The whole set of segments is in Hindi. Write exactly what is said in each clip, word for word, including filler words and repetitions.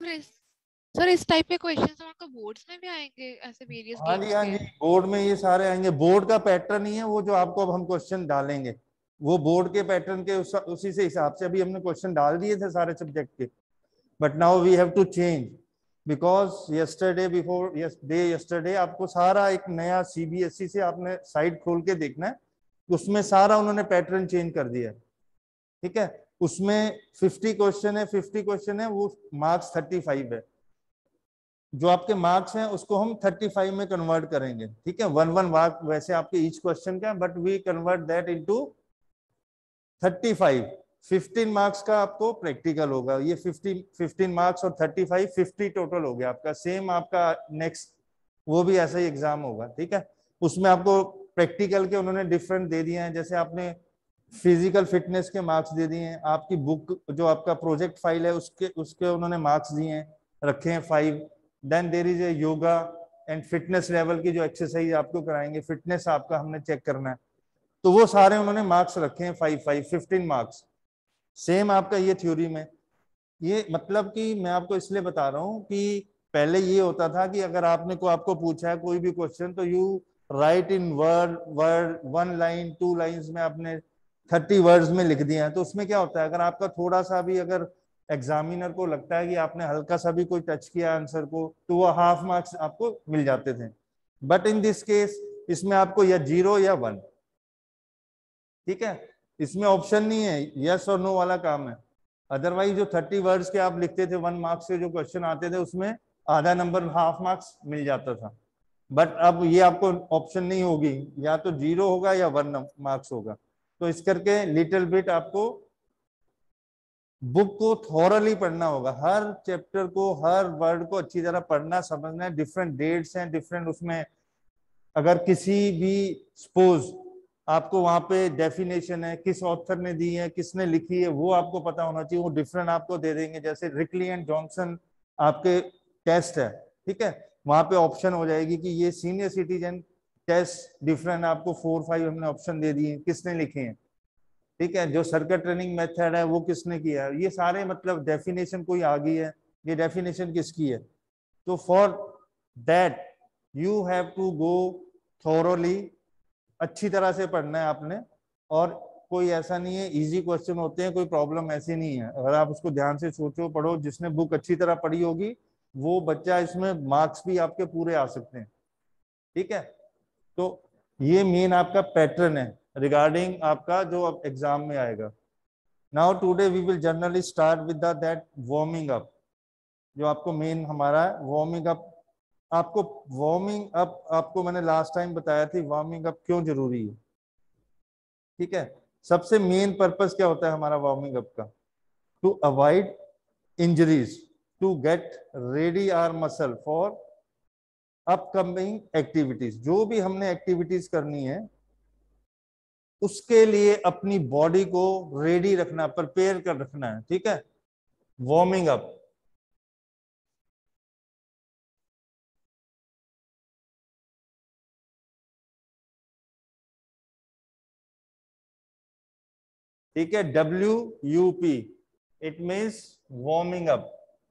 सर इस टाइप के क्वेश्चंस हमारे बोर्ड्स में भी आएंगे ऐसे वेरियस हाँ जी गेम्स हाँ के? जी, बोर्ड में ये सारे आएंगे। बोर्ड का पैटर्न ही है वो, जो आपको अब हम क्वेश्चन डालेंगे वो बोर्ड के पैटर्न के उस, उसी से हिसाब से अभी हमने क्वेश्चन डाल दिए थे सारे सब्जेक्ट के। But now we have to change because yesterday before yes day yesterday आपको सारा एक नया सीबीएसई से आपने साइट खोल के देखना है, उसमें सारा उन्होंने पैटर्न चेंज कर दिया है। ठीक है, उसमें फिफ्टी क्वेश्चन है, फिफ्टी क्वेश्चन है, वो मार्क्स थर्टी फाइव है। जो आपके मार्क्स हैं उसको हम थर्टी फाइव में कन्वर्ट करेंगे। ठीक है, वन वन मार्क वैसे आपके ईच क्वेश्चन का, but we convert that into thirty five. Fifteen marks का आपको प्रैक्टिकल होगा। ये फिफ्टी फिफ्टीन मार्क्स और थर्टी फाइव फिफ्टी टोटल हो गया आपका। सेम आपका नेक्स्ट वो भी ऐसा ही एग्जाम होगा। ठीक है, उसमें आपको प्रैक्टिकल के उन्होंने डिफरेंट दे दिए हैं। जैसे आपने फिजिकल फिटनेस के मार्क्स दे दिए हैं, आपकी बुक जो आपका प्रोजेक्ट फाइल है उसके उसके उन्होंने मार्क्स दिए हैं, रखे हैं five. Then there is a yoga and fitness level की जो एक्सरसाइज आपको कराएंगे, फिटनेस आपका हमने चेक करना है, तो वो सारे उन्होंने मार्क्स रखे हैं five five fifteen marks. Same आपका ये थ्योरी में। ये मतलब कि मैं आपको इसलिए बता रहा हूँ कि पहले ये होता था कि अगर आपने को आपको पूछा है कोई भी क्वेश्चन तो you write in word word one line two lines में आपने थर्टी वर्ड्स में लिख दिया है। तो उसमें क्या होता है, अगर आपका थोड़ा सा भी अगर एग्जामिनर को लगता है कि आपने हल्का सा भी कोई टच किया आंसर को, तो वो हाफ मार्क्स आपको मिल जाते थे। बट इन दिस केस इसमें आपको या जीरो या वन। ठीक है, इसमें ऑप्शन नहीं है, यस और नो वाला काम है। अदरवाइज जो थर्टी वर्ड्स के आप लिखते थे वन मार्क्स के जो क्वेश्चन आते थे उसमें आधा नंबर हाफ मार्क्स मिल जाता था। बट अब ये आपको ऑप्शन नहीं होगी, या तो जीरो होगा या वन मार्क्स होगा। तो इस करके लिटिल बिट आपको बुक को थॉरली पढ़ना होगा, हर चैप्टर को हर वर्ड को अच्छी तरह पढ़ना समझना है। डिफरेंट डेट्स हैं, डिफरेंट उसमें अगर किसी भी सपोज आपको वहां पे डेफिनेशन है, किस ऑथर ने दी है, किसने लिखी है, वो आपको पता होना चाहिए। वो डिफरेंट आपको दे देंगे। जैसे रिकली एंड जॉनसन आपके टेस्ट है, ठीक है, वहां पे ऑप्शन हो जाएगी कि ये सीनियर सिटीजन टेस्ट डिफरेंट, आपको फोर फाइव हमने ऑप्शन दे दिए किसने लिखे हैं। ठीक है, जो सर्किट ट्रेनिंग मेथड है वो किसने किया है, ये सारे मतलब डेफिनेशन कोई आ गई है, ये डेफिनेशन किसकी है। तो for that you have to go thoroughly, अच्छी तरह से पढ़ना है आपने। और कोई ऐसा नहीं है, इजी क्वेश्चन होते हैं, कोई प्रॉब्लम ऐसी नहीं है। अगर आप उसको ध्यान से सोचो पढ़ो, जिसने बुक अच्छी तरह पढ़ी होगी वो बच्चा इसमें मार्क्स भी आपके पूरे आ सकते हैं। ठीक है, तो ये मेन आपका पैटर्न है रिगार्डिंग आपका जो अब एग्जाम में आएगा। Now today we will generally start with that warming up, जो आपको मेन हमारा वार्मिंग अप। आपको वार्मिंग अप आपको मैंने लास्ट टाइम बताया थी वार्मिंग अप क्यों जरूरी है। ठीक है, सबसे मेन पर्पस क्या होता है हमारा वार्मिंग अप का, to avoid injuries, to get ready our muscle for upcoming activities. जो भी हमने एक्टिविटीज करनी है उसके लिए अपनी बॉडी को रेडी रखना, प्रिपेयर कर रखना है। ठीक है, वार्मिंग अप। ठीक है, W U P, it means warming up.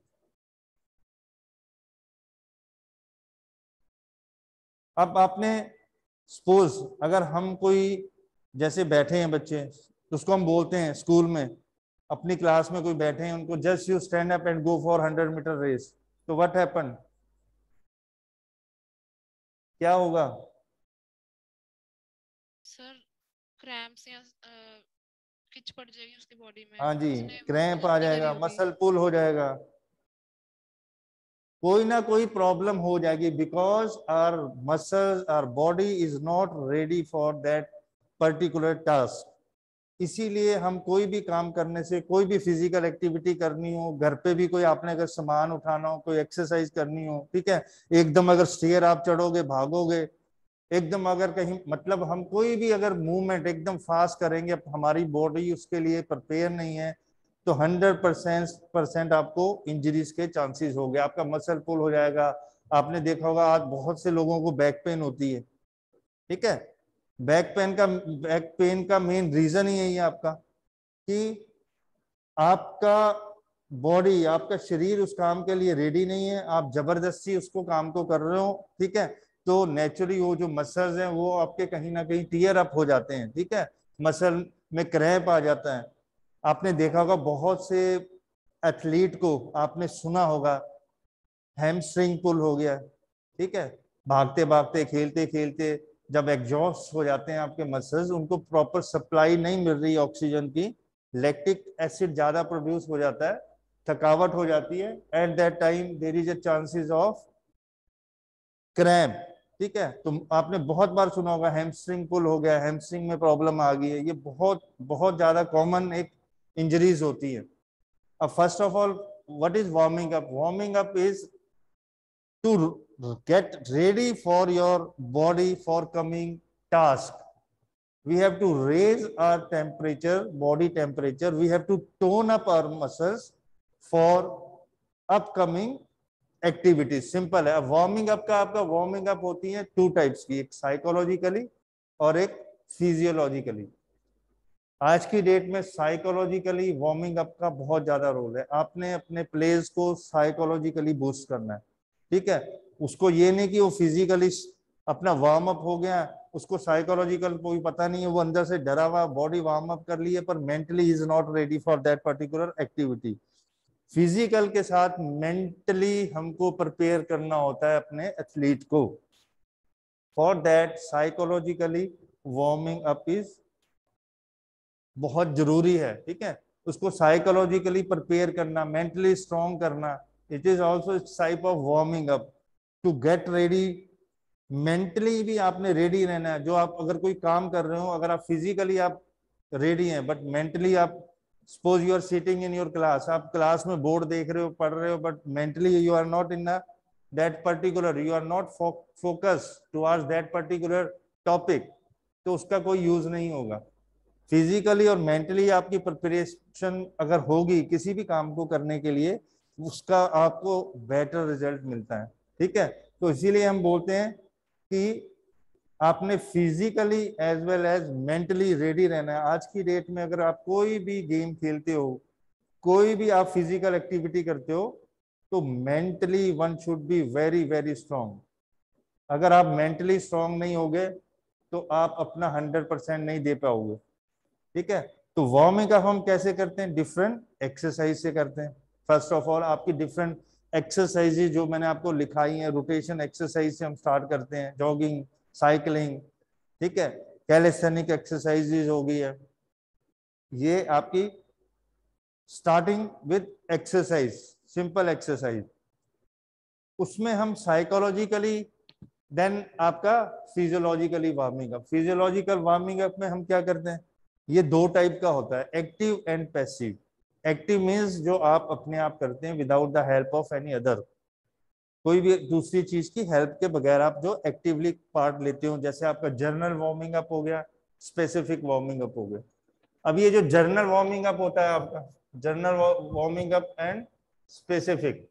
अब आपने सपोज अगर हम कोई जैसे बैठे हैं बच्चे, तो उसको हम बोलते हैं स्कूल में अपनी क्लास में कोई बैठे हैं, उनको just you stand up and go for hundred metre race, तो व्हाट हैपन, क्या होगा सर क्रैम्प्स या खिंच पड़ जाएगी उसकी बॉडी में, हाँ जी, उसने क्रैम्प मेहनत आ नहीं करी जाएगा, होगी। मसल पुल हो जाएगा, कोई ना कोई प्रॉब्लम हो जाएगी, because our muscles our body is not ready for that particular task. इसीलिए हम कोई भी काम करने से, कोई भी फिजिकल एक्टिविटी करनी हो, घर पे भी कोई आपने अगर सामान उठाना हो, कोई एक्सरसाइज करनी हो, ठीक है, एकदम अगर स्टेयर आप चढ़ोगे भागोगे, एकदम अगर कहीं मतलब हम कोई भी अगर मूवमेंट एकदम फास्ट करेंगे, हमारी बॉडी उसके लिए प्रिपेयर नहीं है, तो हंड्रेड परसेंट परसेंट आपको इंजरीज के चांसेस हो गए, आपका मसल पुल हो जाएगा। आपने देखा होगा आज बहुत से लोगों को बैक पेन होती है। ठीक है, बैक पेन का बैक पेन का मेन रीजन ही यही है आपका कि आपका बॉडी, आपका शरीर उस काम के लिए रेडी नहीं है, आप जबरदस्ती उसको काम को कर रहे हो, ठीक है, तो नेचुरली वो जो मसल्स हैं वो आपके कहीं ना कहीं टीयर अप हो जाते हैं, ठीक है, मसल में क्रैम्प आ जाता है। आपने देखा होगा बहुत से एथलीट को आपने सुना होगा हैमस्ट्रिंग पुल हो गया, ठीक है, भागते भागते खेलते खेलते जब एग्जॉस्ट हो जाते हैं आपके मसल्स, उनको प्रॉपर सप्लाई नहीं मिल रही ऑक्सीजन की, लैक्टिक एसिड ज्यादा प्रोड्यूस हो जाता है, थकावट हो जाती है, at that time there is a chances of cramp, ठीक है। तो आपने बहुत बार सुना होगा हैमस्ट्रिंग पुल हो गया, हैमस्ट्रिंग में प्रॉब्लम आ गई है, ये बहुत बहुत ज्यादा कॉमन एक इंजरीज होती है। अब first of all what is warming up? Warming up is to get ready for your body for coming task. We have to raise our temperature, body temperature. We have to tone up our muscles for upcoming activities. Simple है। वार्मिंग अप का आपका वार्मिंग अप होती है टू टाइप्स की, एक साइकोलॉजिकली और एक फिजियोलॉजिकली। आज की डेट में साइकोलॉजिकली वार्मिंग अप का बहुत ज्यादा रोल है। आपने अपने प्लेयर्स को साइकोलॉजिकली बूस्ट करना है, ठीक है, उसको ये नहीं कि वो फिजिकली अपना वार्म अप हो गया, उसको साइकोलॉजिकल कोई पता नहीं है, वो अंदर से डरा हुआ, बॉडी वार्म अप कर ली है पर mentally is not ready for that particular activity. Physical के साथ मेंटली हमको प्रिपेयर करना होता है अपने एथलीट को। For that psychologically warming up is बहुत जरूरी है, ठीक है, उसको साइकोलॉजिकली प्रिपेयर करना, मेंटली स्ट्रॉन्ग करना, it is also type of warming up to get ready. Mentally भी आपने रेडी रहना है। जो आप अगर कोई काम कर रहे हो, अगर आप फिजिकली आप रेडी हैं बट मेंटली आप, suppose you are sitting in your class, आप क्लास में बोर्ड देख रहे हो, पढ़ रहे हो, but mentally you are not in that particular, you are not focus towards that particular topic, तो उसका कोई यूज नहीं होगा। फिजिकली और मेंटली आपकी प्रिपरेशन अगर होगी किसी भी काम को करने के लिए, उसका आपको बेटर रिजल्ट मिलता है, ठीक है। तो इसीलिए हम बोलते हैं कि आपने physically as well as mentally ready रहना है। आज की डेट में अगर आप कोई भी गेम खेलते हो, कोई भी आप फिजिकल एक्टिविटी करते हो, तो mentally one should be very very strong. अगर आप मेंटली स्ट्रांग नहीं होगे तो आप अपना हंड्रेड परसेंट नहीं दे पाओगे, ठीक है। तो वार्मिंग अप हम कैसे करते हैं? डिफरेंट एक्सरसाइज से करते हैं। फर्स्ट ऑफ ऑल आपकी डिफरेंट एक्सरसाइजेज जो मैंने आपको लिखाई है, रोटेशन एक्सरसाइज से हम स्टार्ट करते हैं, जॉगिंग, साइकिलिंग, ठीक है, कैलिस्थेनिक एक्सरसाइजेज हो गई है, ये आपकी starting with exercise, simple exercise. उसमें हम साइकोलॉजिकली, देन आपका physiologically warming up. Physiological warming up में हम क्या करते हैं? ये दो टाइप का होता है, active and passive. Active means जो आप अपने आप करते हैं without the help of any other, कोई भी दूसरी चीज की हेल्प के बगैर आप जो एक्टिवली पार्ट लेते हो, जैसे आपका जर्नल वार्मिंग अप हो गया, स्पेसिफिक वार्मिंग अप हो गया। अब ये जो जर्नल वार्मिंग अप होता है आपका, general warming up and specific,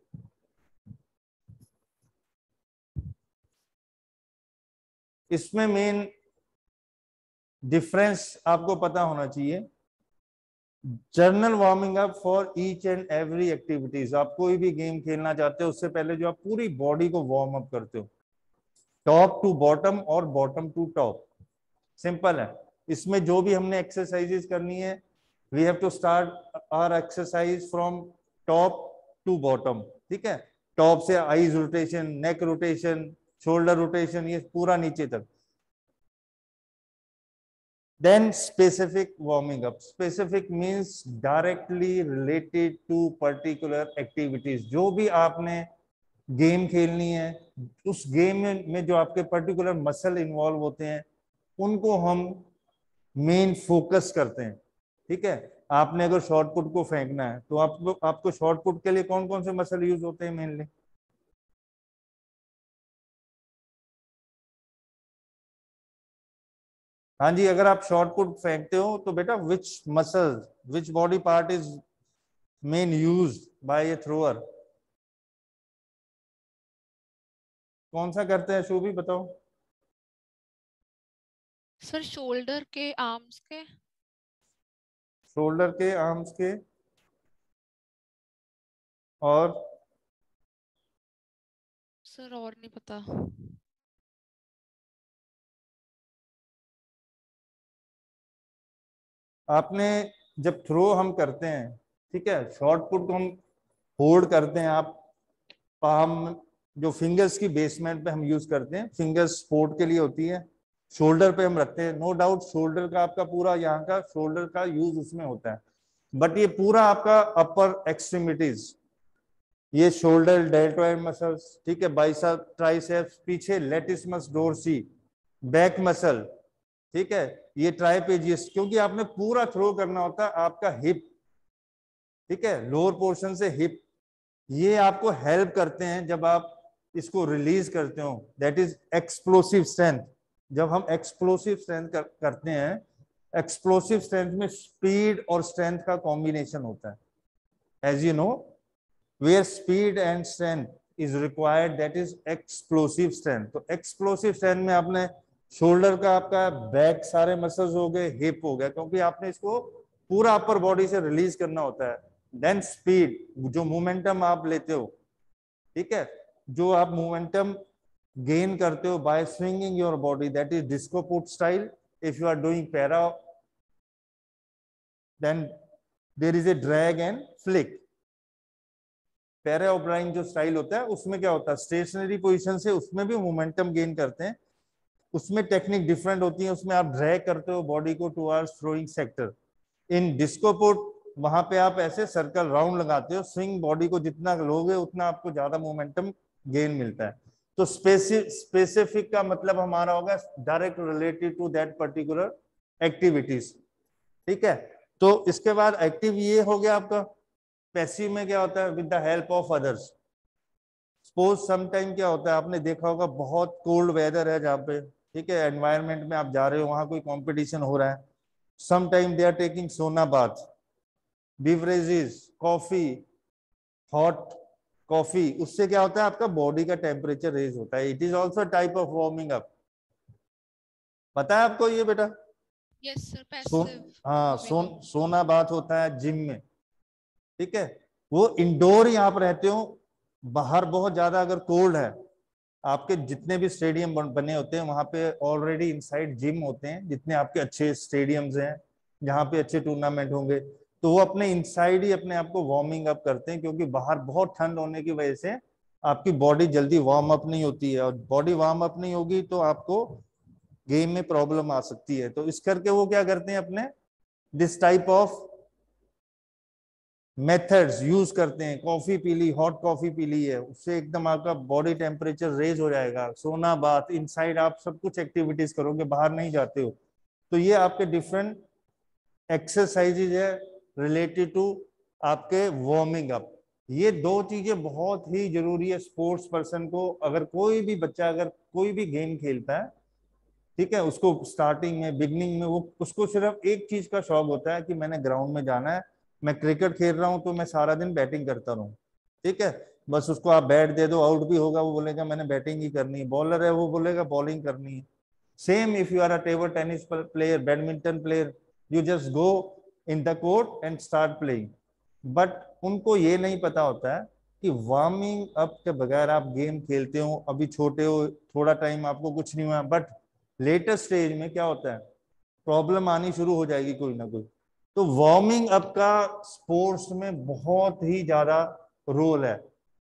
इसमें मेन डिफरेंस आपको पता होना चाहिए। General warming up for each and every activities, आप कोई भी गेम खेलना चाहते हो उससे पहले जो आप पूरी बॉडी को वार्म अप करते हो, टॉप टू बॉटम और बॉटम टू टॉप, सिंपल है। इसमें जो भी हमने एक्सरसाइजेस करनी है, we have to start our exercise from top to bottom, ठीक है, टॉप से eyes rotation, neck rotation, shoulder rotation, ये पूरा नीचे तक। Then specific warming up. Specific means directly related to particular activities. जो भी आपने गेम खेलनी है, उस गेम में, में जो आपके पर्टिकुलर मसल इन्वॉल्व होते हैं, उनको हम मेन फोकस करते हैं, ठीक है। आपने अगर शॉर्ट पुट को फेंकना है तो आपको आपको शॉर्ट पुट के लिए कौन कौन से मसल यूज होते हैं मेनली? हाँ जी, अगर आप शॉर्ट पुट फेंकते हो तो बेटा which muscle, which body part is main use by a thrower? कौन सा करते हैं शोभी, बताओ। सर शोल्डर के, आर्म्स के। शोल्डर के, आर्म्स के, और सर और नहीं पता। आपने जब थ्रो हम करते हैं, ठीक है, शॉर्ट पुट को हम होल्ड करते हैं, आप पाम जो फिंगर्स की बेसमेंट पे हम यूज करते हैं, फिंगर्स सपोर्ट के लिए होती है, शोल्डर पे हम रखते हैं, नो डाउट शोल्डर का आपका पूरा यहाँ का शोल्डर का यूज उसमें होता है, बट ये पूरा आपका अपर एक्सट्रीमिटीज, ये शोल्डर डेल्टॉइड मसल्स, ठीक है, बाइसेप ट्राइसेप्स, पीछे लेटिसमस डोर्सी, बैक मसल, ठीक है, ये ट्राइपेजियस, क्योंकि आपने पूरा थ्रो करना होता है, आपका हिप, ठीक है, लोअर पोर्शन से हिप, ये आपको हेल्प करते हैं जब आप इसको रिलीज करते हो, दैट इज एक्सप्लोसिव स्ट्रेंथ। जब हम एक्सप्लोसिव स्ट्रेंथ कर, करते हैं, एक्सप्लोसिव स्ट्रेंथ में स्पीड और स्ट्रेंथ का कॉम्बिनेशन होता है, as you know, where speed and strength is required, that is explosive strength. तो एक्सप्लोसिव स्ट्रेंथ में आपने शोल्डर का, आपका बैक सारे मसल्स हो गए, हिप हो गया, क्योंकि आपने इसको पूरा अपर बॉडी से रिलीज करना होता है। देन स्पीड, जो मोमेंटम आप लेते हो, ठीक है, जो आप मोमेंटम गेन करते हो by swinging your body, that is discus put style. If you are doing Parry, then there is a drag and flick. Parry O'Brien जो स्टाइल होता है उसमें क्या होता है, स्टेशनरी पोजीशन से उसमें भी मोमेंटम गेन करते हैं, उसमें टेक्निक डिफरेंट होती है, उसमें आप ड्रैग करते हो बॉडी को towards throwing sector. In discus put, वहां पे आप ऐसे सर्कल राउंड लगाते हो, स्विंग बॉडी को जितना लोगे उतना आपको ज्यादा मोमेंटम गेन मिलता है। तो स्पेसिफिक का मतलब हमारा होगा direct related to that particular activities, ठीक है। तो इसके बाद एक्टिव ये हो गया आपका। पैसिव में क्या होता है, with the help of others. Suppose sometime क्या होता है, आपने देखा होगा बहुत कोल्ड वेदर है जहाँ पे, ठीक है, एनवायरमेंट में आप जा रहे हो, वहां कोई कंपटीशन हो रहा है, sometime they are taking sauna bath, beverages, coffee, hot coffee, उससे क्या होता है, आपका बॉडी का टेम्परेचर रेज होता है, it is also type of warming up. पता है आपको ये बेटा? यस सर, सो पैसिव हाँ, warming so up. Sauna bath होता है जिम में, ठीक है, वो इंडोर ही आप रहते हो, बाहर बहुत ज्यादा अगर कोल्ड है, आपके जितने भी स्टेडियम बने होते हैं वहां पे ऑलरेडी इनसाइड जिम होते हैं, जितने आपके अच्छे स्टेडियम्स हैं जहाँ पे अच्छे टूर्नामेंट होंगे, तो वो अपने इनसाइड ही अपने आप को वार्मिंग अप करते हैं, क्योंकि बाहर बहुत ठंड होने की वजह से आपकी बॉडी जल्दी वार्म अप नहीं होती है, और बॉडी वार्म अप नहीं होगी तो आपको गेम में प्रॉब्लम आ सकती है। तो इस करके वो क्या करते हैं, अपने this type of methods use करते हैं। कॉफी पी ली, हॉट कॉफी पी ली है, उससे एकदम आपका बॉडी टेम्परेचर रेज हो जाएगा, सोना बाथ, इनसाइड आप सब कुछ एक्टिविटीज करोगे, बाहर नहीं जाते हो। तो ये आपके डिफरेंट एक्सरसाइजेज है रिलेटेड टू आपके वार्मिंग अप। ये दो चीजें बहुत ही जरूरी है स्पोर्ट्स पर्सन को। अगर कोई भी बच्चा अगर कोई भी गेम खेलता है, ठीक है, उसको स्टार्टिंग में बिगनिंग में वो उसको सिर्फ एक चीज का शौक होता है कि मैंने ग्राउंड में जाना है, मैं क्रिकेट खेल रहा हूं तो मैं सारा दिन बैटिंग करता रहूं, ठीक है, बस उसको आप बैट दे दो, आउट भी होगा वो बोलेगा मैंने बैटिंग ही करनी है, बॉलर है वो बोलेगा बॉलिंग करनी है। Same if you are a table tennis player, badminton player, you just go in the court and start playing. But उनको ये नहीं पता होता है कि वार्मिंग अप के बगैर आप गेम खेलते हो, अभी छोटे हो, थोड़ा टाइम आपको कुछ नहीं हुआ, बट लेटर स्टेज में क्या होता है, प्रॉब्लम आनी शुरू हो जाएगी कोई ना कोई। तो वार्मिंग अप का स्पोर्ट्स में बहुत ही ज्यादा रोल है।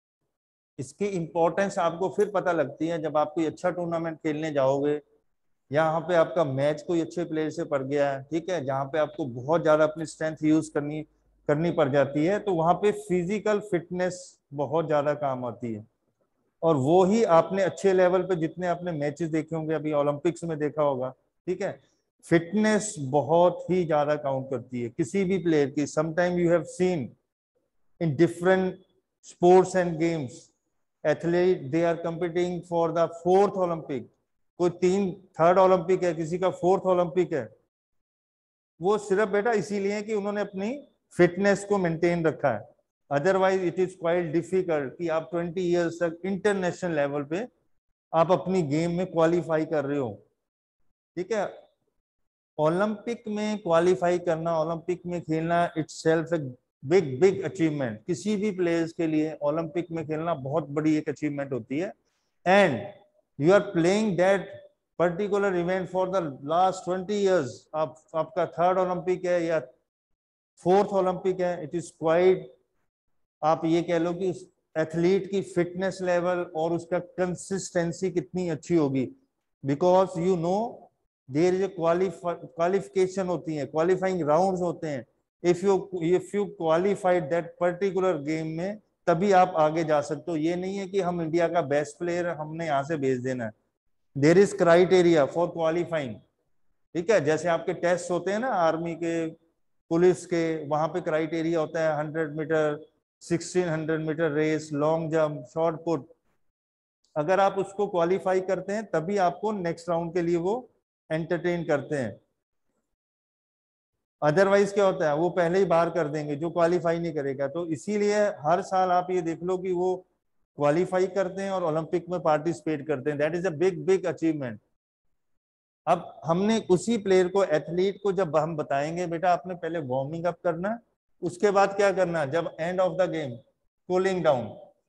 इसकी इंपॉर्टेंस आपको फिर पता लगती है जब आप कोई अच्छा टूर्नामेंट खेलने जाओगे, यहाँ पे आपका मैच कोई अच्छे प्लेयर से पड़ गया है, ठीक है, जहाँ पे आपको बहुत ज्यादा अपनी स्ट्रेंथ यूज करनी करनी पड़ जाती है, तो वहां पे फिजिकल फिटनेस बहुत ज्यादा काम आती है। और वो ही आपने अच्छे लेवल पे जितने आपने मैचेस देखे होंगे, अभी ओलंपिक्स में देखा होगा, ठीक है, फिटनेस बहुत ही ज्यादा काउंट करती है किसी भी प्लेयर की। Sometime you have seen in different sports and games, athlete they are competing for the fourth Olympic, कोई तीन थर्ड ओलंपिक है, किसी का फोर्थ ओलंपिक है, वो सिर्फ बेटा इसीलिए कि उन्होंने अपनी फिटनेस को मेंटेन रखा है। Otherwise it is quite difficult कि आप ट्वेंटी इयर्स तक इंटरनेशनल लेवल पे आप अपनी गेम में क्वालिफाई कर रहे हो, ठीक है। ओलंपिक में क्वालिफाई करना, ओलंपिक में खेलना, it's self big big achievement, किसी भी प्लेयर्स के लिए ओलंपिक में खेलना बहुत बड़ी एक अचीवमेंट होती है। And you are playing that particular event for the last twenty years. आप आपका थर्ड ओलंपिक है या फोर्थ ओलंपिक है, इट इज क्वाइट, आप ये कह लो कि उस एथलीट की फिटनेस लेवल और उसका कंसिस्टेंसी कितनी अच्छी होगी, because you know there is a qualification होती है, क्वालिफाइंग राउंड्स होते हैं। If you if you qualified that particular game में, तभी आप आगे जा सकते हो। ये नहीं है कि हम इंडिया का बेस्ट प्लेयर हमने यहाँ से भेज देना है। There is criteria for qualifying, ठीक है। जैसे आपके टेस्ट होते हैं ना आर्मी के, पुलिस के, वहां पे क्राइटेरिया होता है hundred metre, sixteen hundred metre race, long jump, short put. अगर आप उसको क्वालिफाई करते हैं तभी आपको नेक्स्ट राउंड के लिए वो एंटरटेन करते हैं। अदरवाइज क्या होता है, वो पहले ही बाहर कर देंगे जो क्वालिफाई नहीं करेगा। तो इसीलिए हर साल आप ये देख लो कि वो क्वालिफाई करते हैं और ओलंपिक में पार्टिसिपेट करते हैं। That is a big big achievement. अब हमने उसी प्लेयर को, एथलीट को, जब हम बताएंगे बेटा आपने पहले वार्मिंग अप करना है, उसके बाद क्या करना है, जब end of the game cooling down.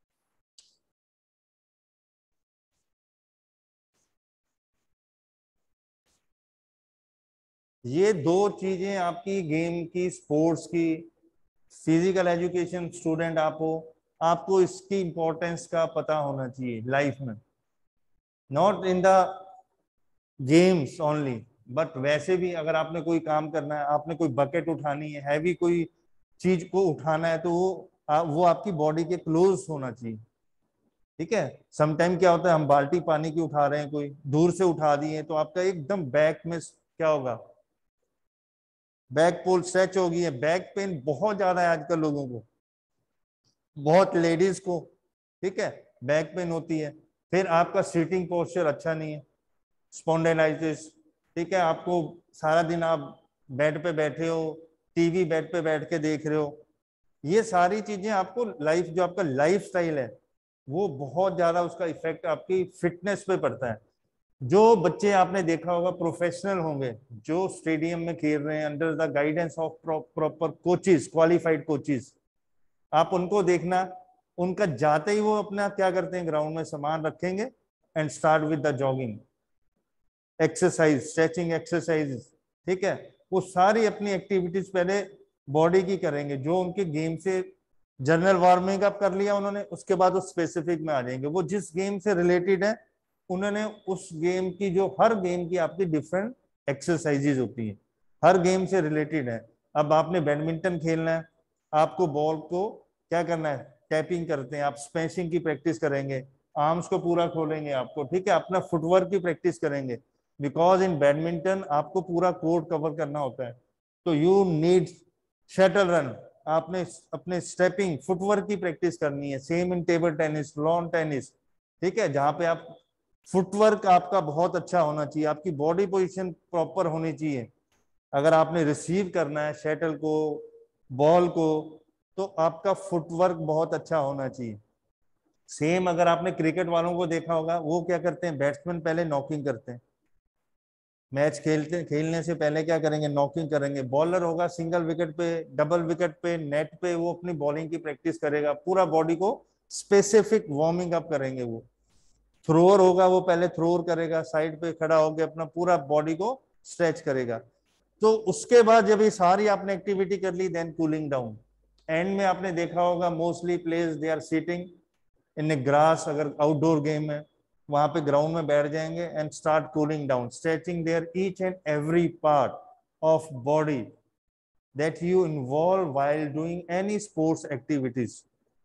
ये दो चीजें आपकी गेम की, स्पोर्ट्स की, फिजिकल एजुकेशन स्टूडेंट आप हो, आपको इसकी इंपॉर्टेंस का पता होना चाहिए लाइफ में, not in the games only, but वैसे भी अगर आपने कोई काम करना है, आपने कोई बकेट उठानी है, हैवी कोई चीज को उठाना है, तो वो आ, वो आपकी बॉडी के क्लोज होना चाहिए, ठीक है। समटाइम क्या होता है, हम बाल्टी पानी की उठा रहे हैं, कोई दूर से उठा दिए, तो आपका एकदम बैक में क्या होगा, बैक पोल स्ट्रेच होगी है। बैक पेन बहुत ज्यादा है आजकल लोगों को, बहुत लेडीज को, ठीक है, बैक पेन होती है। फिर आपका सीटिंग पोस्चर अच्छा नहीं है, स्पॉन्डिलाइटिस, ठीक है। आपको सारा दिन आप बेड पे बैठे हो, टीवी बेड पे बैठ के देख रहे हो, ये सारी चीजें आपको लाइफ, जो आपका लाइफ स्टाइल है, वो बहुत ज्यादा उसका इफेक्ट आपकी फिटनेस पे पड़ता है। जो बच्चे आपने देखा होगा प्रोफेशनल होंगे, जो स्टेडियम में खेल रहे हैं under the guidance of proper coaches, qualified coaches, आप उनको देखना, उनका जाते ही वो अपना क्या करते हैं, ग्राउंड में सामान रखेंगे and start with the jogging exercise, stretching exercise, ठीक है। वो सारी अपनी एक्टिविटीज पहले बॉडी की करेंगे, जो उनके गेम से जनरल वार्मिंग अप कर लिया उन्होंने, उसके बाद वो स्पेसिफिक में आ जाएंगे। वो जिस गेम से रिलेटेड है उन्होंने उस गेम की, जो हर गेम की आपकी डिफरेंट एक्सरसाइजेज होती है, हर गेम से रिलेटेड है। अब आपने बैडमिंटन खेलना है, आपको बॉल को क्या करना है, टैपिंग करते हैं, आप स्मैशिंग की प्रैक्टिस करेंगे, आर्म्स को पूरा खोलेंगे आपको, ठीक है, अपना फुटवर्क की प्रैक्टिस करेंगे, बिकॉज इन बैडमिंटन आपको पूरा कोर्ट कवर करना होता है। तो यू नीड शटल रन, आपने अपने स्टेपिंग फुटवर्क की प्रैक्टिस करनी है। Same in table tennis, lawn tennis, ठीक है, जहां पे आप फुटवर्क आपका बहुत अच्छा होना चाहिए, आपकी बॉडी पोजीशन प्रॉपर होनी चाहिए। अगर आपने रिसीव करना है शटल को, बॉल को, तो आपका फुटवर्क बहुत अच्छा होना चाहिए। सेम अगर आपने क्रिकेट वालों को देखा होगा, वो क्या करते हैं, बैट्समैन पहले नॉकिंग करते हैं, मैच खेलते खेलने से पहले क्या करेंगे, नॉकिंग करेंगे। बॉलर होगा सिंगल विकेट पे, डबल विकेट पे, नेट पे, वो अपनी बॉलिंग की प्रैक्टिस करेगा, पूरा बॉडी को स्पेसिफिक वार्मिंग अप करेंगे। वो थ्रोअर होगा, वो पहले थ्रोअर करेगा, साइड पे खड़ा होकर अपना पूरा बॉडी को स्ट्रेच करेगा। तो उसके बाद जब ये सारी आपने एक्टिविटी कर ली, देन कूलिंग डाउन। एंड में आपने देखा होगा mostly players they are sitting in a grass, अगर आउटडोर गेम है वहां पे ग्राउंड में बैठ जाएंगे and start cooling down, stretching their each and every part of body that you involve while doing any sports activities.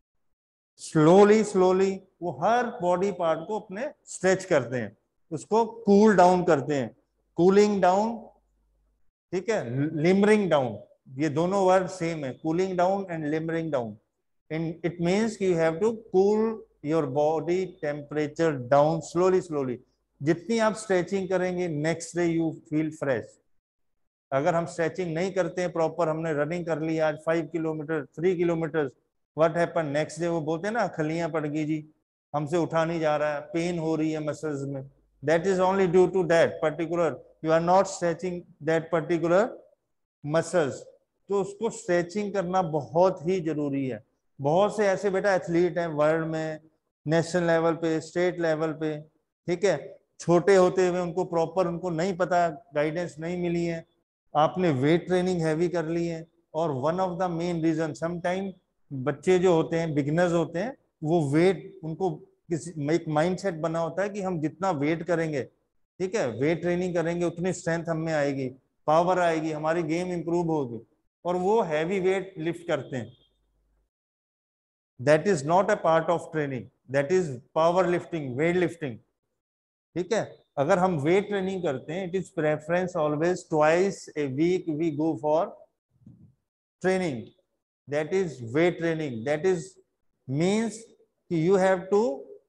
Slowly slowly वो हर बॉडी पार्ट को अपने स्ट्रेच करते हैं, उसको कूल डाउन करते हैं, कूलिंग डाउन, ठीक है, लिमरिंग डाउन। ये दोनों वर्ड सेम है, cooling down and limbering down. and it means you have to cool your body temperature down slowly slowly। जितनी आप स्ट्रेचिंग करेंगे next day you feel fresh. अगर हम स्ट्रेचिंग नहीं करते हैं प्रॉपर, हमने रनिंग कर ली आज five kilometre three kilometre, what happen next day, वो बोलते हैं ना खलियां पड़ गई जी, हमसे उठा नहीं जा रहा है, पेन हो रही है मसल्स में। That is only due to that particular, you are not stretching that particular muscles. तो उसको स्ट्रेचिंग करना बहुत ही जरूरी है। बहुत से ऐसे बेटा एथलीट हैं वर्ल्ड में, नेशनल लेवल पे, स्टेट लेवल पे, ठीक है, छोटे होते हुए उनको प्रॉपर उनको नहीं पता, गाइडेंस नहीं मिली है, आपने वेट ट्रेनिंग हैवी कर ली है। और one of the main reason sometime बच्चे जो होते हैं बिगिनर्स होते हैं, वो वेट उनको किसी एक माइंडसेट बना होता है कि हम जितना वेट करेंगे, ठीक है, वेट ट्रेनिंग करेंगे उतनी स्ट्रेंथ हम में आएगी, पावर आएगी, हमारी गेम इंप्रूव होगी, और वो हैवी वेट लिफ्ट करते हैं। That is not a part of training, that is power lifting, weight lifting, ठीक है। अगर हम वेट ट्रेनिंग करते हैं, it is preference always twice a week we go for training, that is weight training, that is means you have to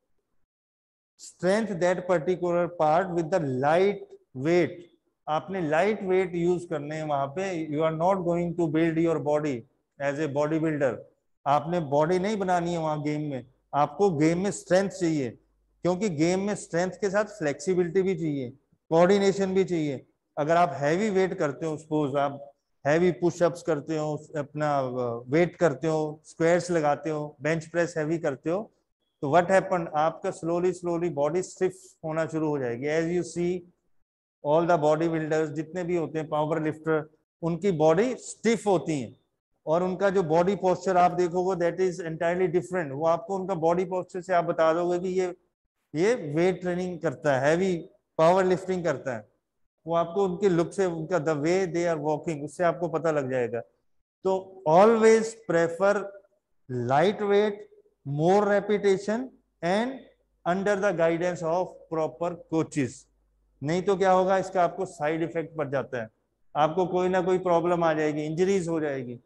strength that particular part with the light weight। आपने लाइट वेट यूज करने हैं वहां पे, you are not going to build your body as a body builder. आपने बॉडी नहीं बनानी है वहां गेम में, आपको गेम में स्ट्रेंथ चाहिए, क्योंकि गेम में स्ट्रेंथ के साथ फ्लेक्सिबिलिटी भी चाहिए, कोऑर्डिनेशन भी चाहिए। अगर आप हैवी वेट करते हो, सपोज आप हैवी पुशअप्स करते हो, अपना वेट करते हो, स्क्वायर्स लगाते हो, बेंच प्रेस हैवी करते हो, तो व्हाट हैपन, आपका स्लोली स्लोली बॉडी स्टिफ होना शुरू हो जाएगी। As you see all the body builders जितने भी होते हैं, पावर लिफ्टर, उनकी बॉडी स्टिफ होती है, और उनका जो बॉडी पोस्चर आप देखोगे दैट इज एंटायरली डिफरेंट। वो आपको उनका बॉडी पोस्चर से आप बता दोगे कि ये ये वेट ट्रेनिंग करता है, हैवी पावर लिफ्टिंग करता है। वो आपको उनके लुक से, उनका the way they are walking, उससे आपको पता लग जाएगा। तो always prefer light weight, more repetition and under the guidance of proper coaches। नहीं तो क्या होगा, इसका आपको साइड इफेक्ट पड़ जाता है, आपको कोई ना कोई प्रॉब्लम आ जाएगी, इंजरीज हो जाएगी।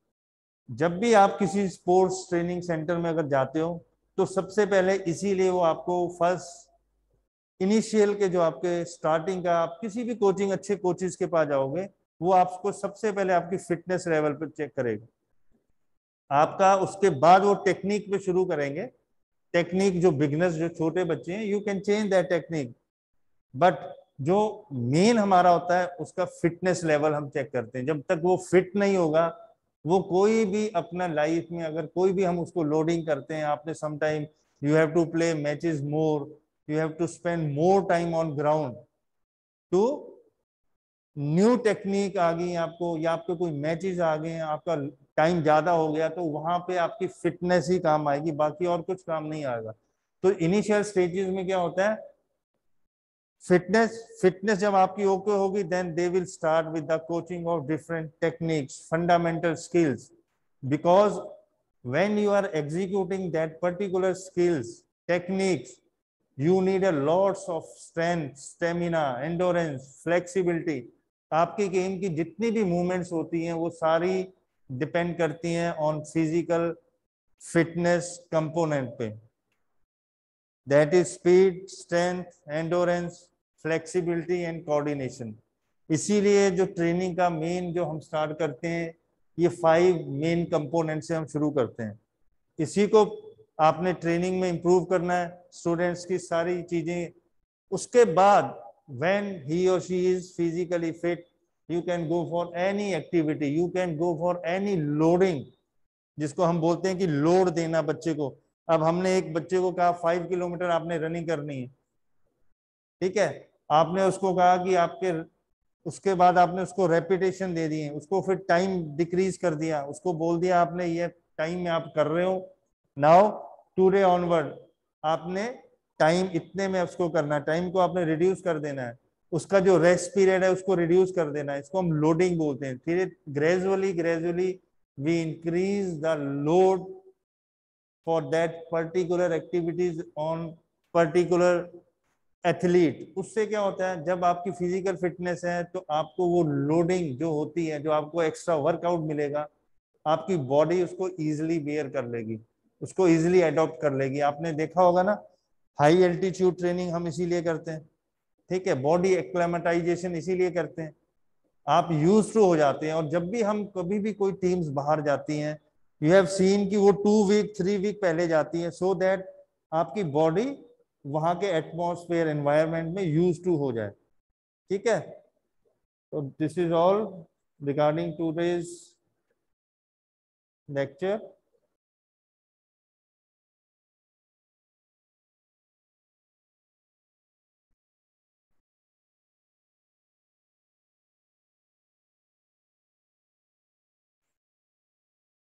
जब भी आप किसी स्पोर्ट्स ट्रेनिंग सेंटर में अगर जाते हो, तो सबसे पहले इसीलिए वो आपको फर्स्ट इनिशियल के जो आपके स्टार्टिंग का, आप किसी भी कोचिंग अच्छे कोचेस के पास जाओगे, वो आपको सबसे पहले आपकी फिटनेस लेवल पर चेक करेगा आपका, उसके बाद वो टेक्निक पे शुरू करेंगे। टेक्निक जो बिगनर्स, जो छोटे बच्चे हैं, you can change that technique, but जो मेन हमारा होता है उसका फिटनेस लेवल हम चेक करते हैं। जब तक वो फिट नहीं होगा, वो कोई भी अपना लाइफ में अगर कोई भी हम उसको लोडिंग करते हैं, आपने sometime you have to play matches more, you have to spend more time on ground to new technique आ गई आपको, या आपके कोई मैचेस आ गए हैं, आपका टाइम ज्यादा हो गया, तो वहां पे आपकी फिटनेस ही काम आएगी, बाकी और कुछ काम नहीं आएगा। तो इनिशियल स्टेजेस में क्या होता है, फिटनेस फिटनेस जब आपकी ओके होगी, then they will start with the coaching of different techniques, fundamental skills, because when you are executing that particular skills techniques, you need a lots of strength, stamina, endurance, flexibility। आपकी गेम की जितनी भी मूवमेंट्स होती हैं वो सारी डिपेंड करती हैं ऑन फिजिकल फिटनेस कंपोनेंट पे, that is speed, strength, endurance, flexibility and coordination. इसीलिए जो ट्रेनिंग का मेन जो हम स्टार्ट करते हैं, ये फाइव मेन कंपोनेंट से हम शुरू करते हैं। इसी को आपने ट्रेनिंग में इंप्रूव करना है, स्टूडेंट्स की सारी चीजें। उसके बाद व्हेन ही और she is physically fit, you can go for any activity, you can go for any loading, जिसको हम बोलते हैं कि लोड देना बच्चे को। अब हमने एक बच्चे को कहा फाइव किलोमीटर आपने रनिंग करनी है, ठीक है, आपने उसको कहा कि आपके, उसके बाद आपने उसको रेपिटेशन दे दिए, उसको फिर टाइम डिक्रीज कर दिया, उसको बोल दिया आपने ये टाइम में आप कर रहे हो, नाउ टुडे ऑनवर्ड आपने टाइम इतने में उसको करना, टाइम को आपने रिड्यूस कर देना है, उसका जो रेस्ट पीरियड है उसको रिड्यूस कर देना है। इसको हम लोडिंग बोलते हैं। फिर gradually gradually we increase the load for that particular activities on particular athlete. उससे क्या होता है, जब आपकी फिजिकल फिटनेस है तो आपको वो लोडिंग जो होती है, जो आपको एक्स्ट्रा वर्कआउट मिलेगा, आपकी बॉडी उसको इजिली बेयर कर लेगी, उसको इजिली अडॉप्ट कर लेगी। आपने देखा होगा ना, हाई एल्टीट्यूड ट्रेनिंग हम इसीलिए करते हैं, ठीक है, बॉडी एक्लेमेटाइजेशन इसीलिए करते हैं, आप यूज टू हो जाते हैं। और जब भी हम कभी भी कोई टीम्स बाहर जाती हैं, यू हैव सीन कि वो टू वीक थ्री वीक पहले जाती हैं, सो दैट आपकी बॉडी वहां के एटमॉस्फेयर एनवायरनमेंट में यूज टू हो जाए, ठीक है। तो this is all regarding today's lecture